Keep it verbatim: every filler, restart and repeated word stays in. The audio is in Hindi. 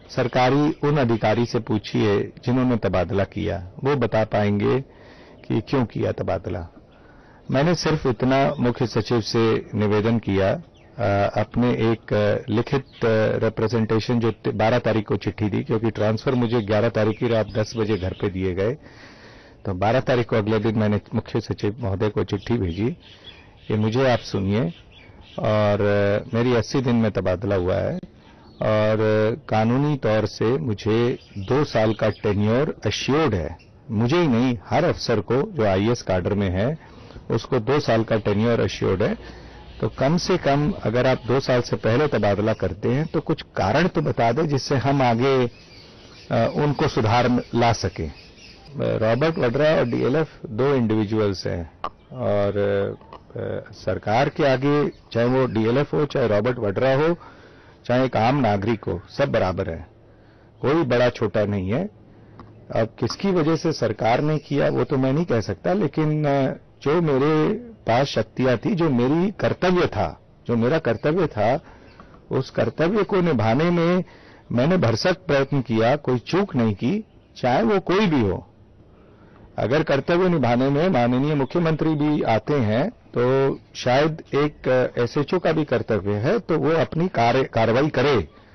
सरकारी उन अधिकारी से पूछिए जिन्होंने तबादला किया, वो बता पाएंगे कि क्यों किया तबादला। मैंने सिर्फ इतना मुख्य सचिव से निवेदन किया, आ, अपने एक लिखित रिप्रेजेंटेशन जो बारह तारीख को चिट्ठी दी, क्योंकि ट्रांसफर मुझे ग्यारह तारीख की रात दस बजे घर पे दिए गए, तो बारह तारीख को अगले दिन मैंने मुख्य सचिव महोदय को चिट्ठी भेजी कि मुझे आप सुनिए और मेरी अस्सी दिन में तबादला हुआ है और कानूनी तौर से मुझे दो साल का टेन्योर अश्योर्ड है। मुझे ही नहीं, हर अफसर को जो आईएएस काडर में है उसको दो साल का टेन्योर अश्योर्ड है। तो कम से कम अगर आप दो साल से पहले तबादला करते हैं तो कुछ कारण तो बता दें जिससे हम आगे आ, उनको सुधार ला सकें। रॉबर्ट वड्रा और डीएलएफ दो इंडिविजुअल्स हैं और आ, सरकार के आगे चाहे वो डीएलएफ हो, चाहे रॉबर्ट वड्रा हो, चाहे एक आम नागरिक हो, सब बराबर है, कोई बड़ा छोटा नहीं है। अब किसकी वजह से सरकार ने किया वो तो मैं नहीं कह सकता, लेकिन जो मेरे पास शक्तियां थी, जो मेरी कर्तव्य था, जो मेरा कर्तव्य था, उस कर्तव्य को निभाने में मैंने भरसक प्रयत्न किया, कोई चूक नहीं की, चाहे वो कोई भी हो। अगर कर्तव्य निभाने में माननीय मुख्यमंत्री भी आते हैं तो शायद एक एसएचओ का भी कर्तव्य है तो वो अपनी कार्य कार्रवाई करे।